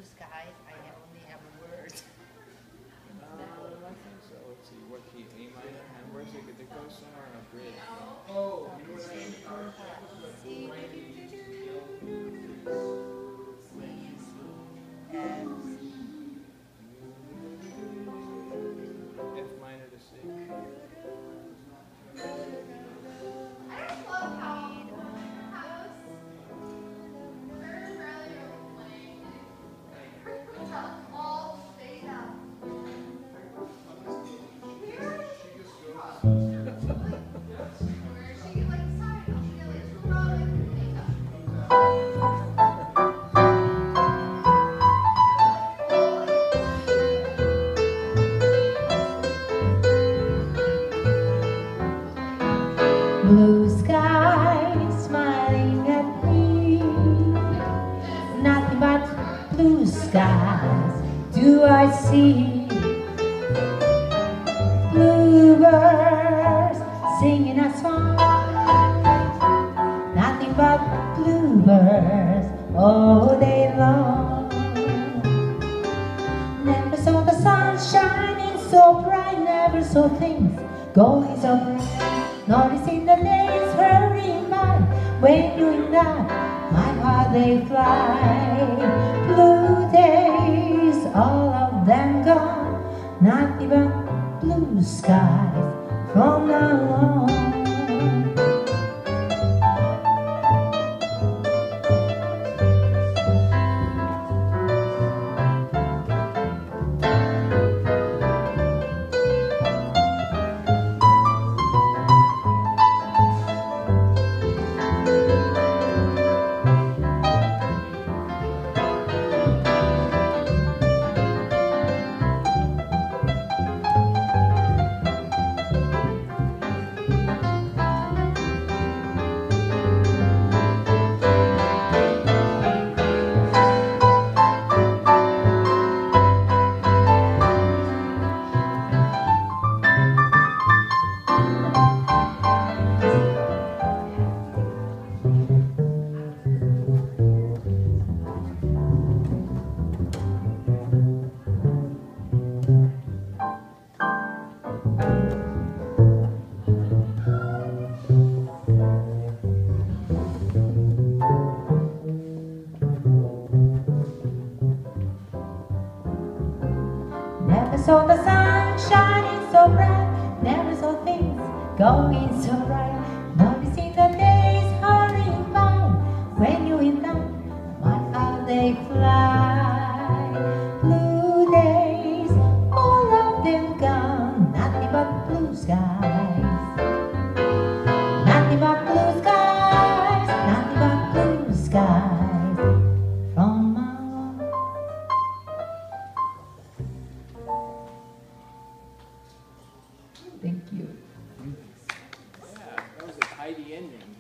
blue skies, I only have words. I think so. Let's see, what key? A minor? And where's it? It goes somewhere on a bridge. Oh, you know what I mean? F minor to C. I just love how house very rarely are we playing. It's all stayed up. Where she can like decide, she can like screw out and make up. Blue sky smiling at me, nothing but blue skies do I see. Bluebirds singing a song, nothing but bluebirds all day long. Never saw the sun shining so bright, never saw things going so bright. Noticing the days hurrying by, when you're not, my heart they fly. Blue days, all of them gone, not even blue skies from now on. Never saw the sun shining so bright, never saw things going so right. Noticing the days hurrying by, when you're in town, my heart they fly. Blue days, all of them gone, nothing but blue skies. Nothing but blue skies, nothing but blue skies from my Thank you. Yeah, that was a tidy ending.